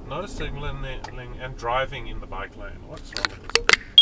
No signalling and driving in the bike lane. What's wrong with this?